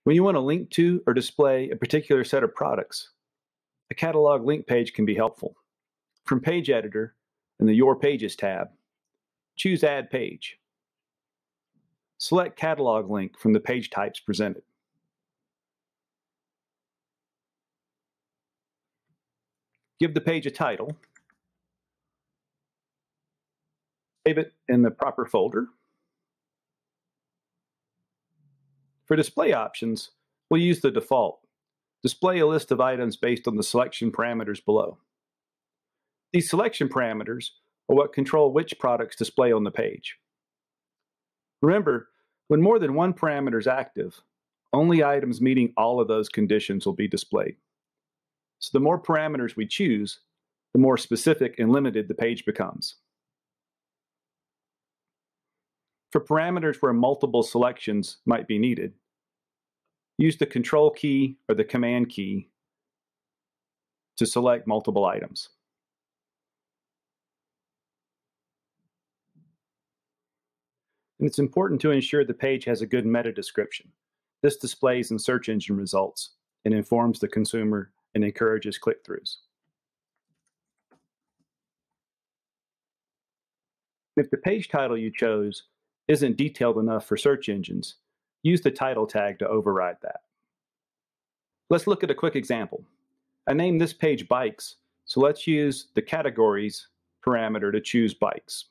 When you want to link to or display a particular set of products, a catalog link page can be helpful. From Page Editor in the Your Pages tab, choose Add Page. Select Catalog Link from the page types presented. Give the page a title. Save it in the proper folder. For display options, we'll use the default. Display a list of items based on the selection parameters below. These selection parameters are what control which products display on the page. Remember, when more than one parameter is active, only items meeting all of those conditions will be displayed. So the more parameters we choose, the more specific and limited the page becomes. For parameters where multiple selections might be needed, use the Control key or the Command key to select multiple items. And it's important to ensure the page has a good meta description. This displays in search engine results and informs the consumer and encourages click-throughs. If the page title you chose isn't detailed enough for search engines, use the title tag to override that. Let's look at a quick example. I named this page Bikes, so let's use the Categories parameter to choose Bikes.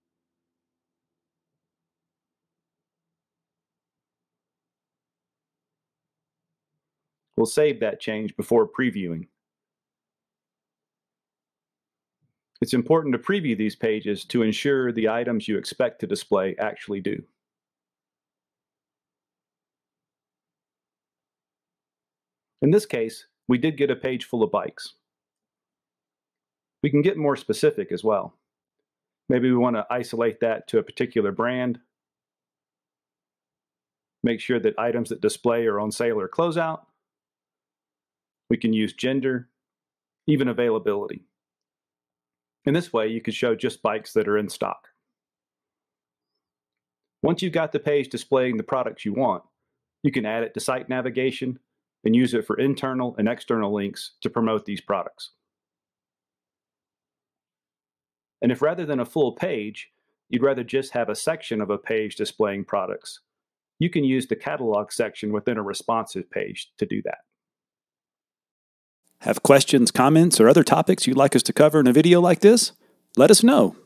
We'll save that change before previewing. It's important to preview these pages to ensure the items you expect to display actually do. In this case, we did get a page full of bikes. We can get more specific as well. Maybe we want to isolate that to a particular brand. Make sure that items that display are on sale or closeout. We can use gender, even availability. In this way, you could show just bikes that are in stock. Once you've got the page displaying the products you want, you can add it to site navigation and use it for internal and external links to promote these products. And if rather than a full page, you'd rather just have a section of a page displaying products, you can use the catalog section within a responsive page to do that. Have questions, comments, or other topics you'd like us to cover in a video like this? Let us know.